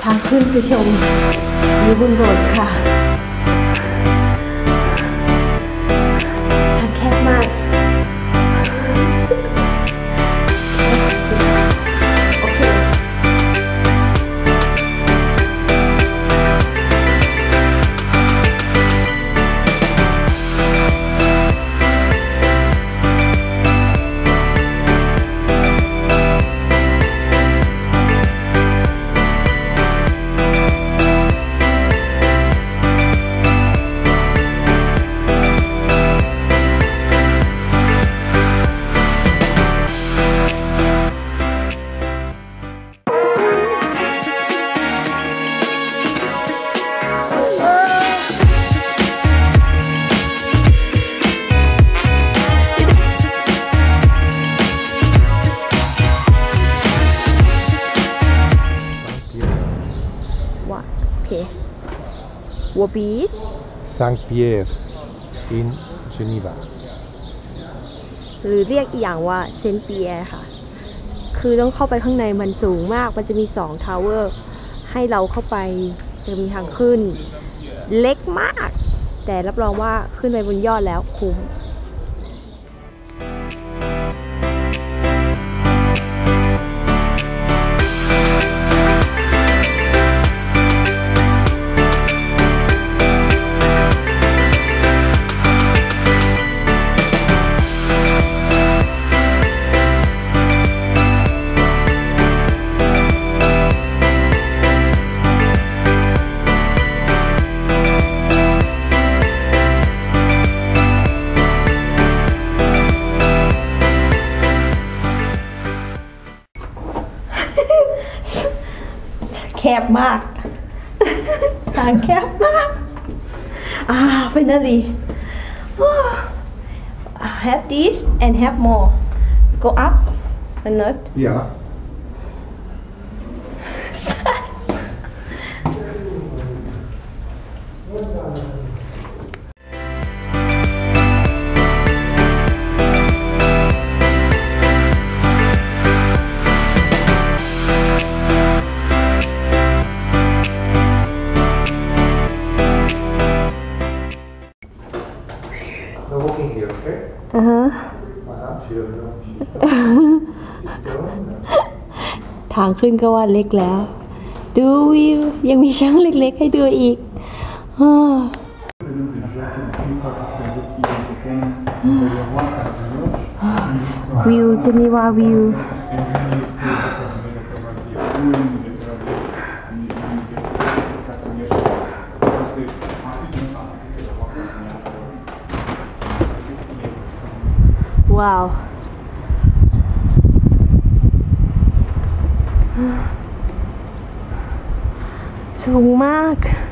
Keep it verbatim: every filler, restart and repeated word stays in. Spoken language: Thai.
ทางขึ้นไปชมวิวบนโบสถ์ค่ะทางแคบมากWhat is Saint.Pierre in Geneva หรือเรียกอีกอย่างว่า Saint.Pierre ค่ะคือต้องเข้าไปข้างในมันสูงมากมันจะมีสองทาวเวอร์ให้เราเข้าไปจะมีทางขึ้นเล็กมากแต่รับรองว่าขึ้นไปบนยอดแล้วคุ้มแคบมากทางแคบมากอ่า finally have this and have more go up or not yeah ทางขึ้นก็ว่าเล็กแล้วดูวิวยังมีช่างเล็กๆให้ดูอีกวิวเจนีวาวิวว้าวสูงมาก